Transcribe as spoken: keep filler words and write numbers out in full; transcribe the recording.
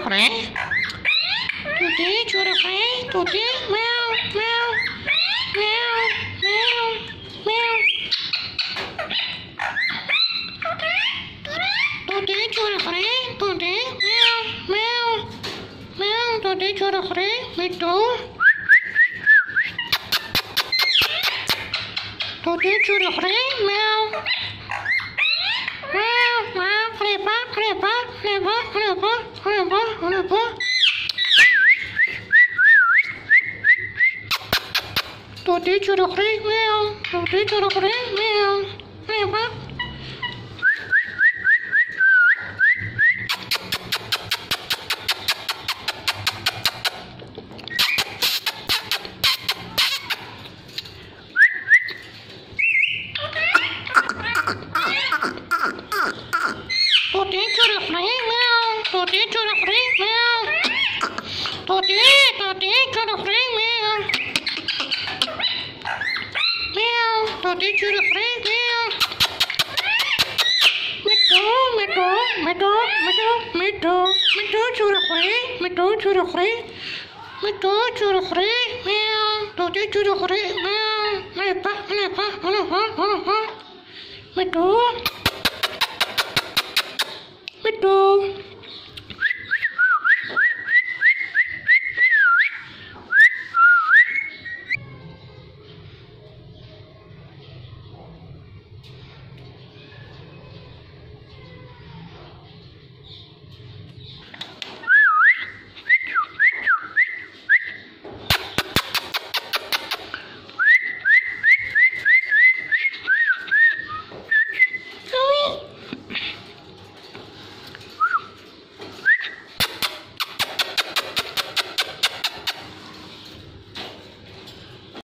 khỏe. Tuti chura khỏe. Tuti mèo mèo mèo mèo mèo. Tuti chura khỏe. Tuti mèo mèo mèo. Tuti chura khỏe. Mitu. Tuti chura khỏe. Mèo. Mèo mèo. Crepa crepa crepa crepa crepa crepa. Tuti chura khỏe. Mèo. Tuti chura khỏe. Mèo. Crepa. Tuti chura khỏe. Mèo. Tuti chura khỏe. Mèo. Tuti tuti chura khỏe. Mèo. Mèo. Tuti chura khỏe. Mèo. Mitu mitu mitu mitu mitu mitu chura khỏe. Mitu chura khỏe. Mitu chura khỏe. Mèo. Tuti chura khỏe. Mèo. Lepa lepa lepa lepa. Mitu. Mitu.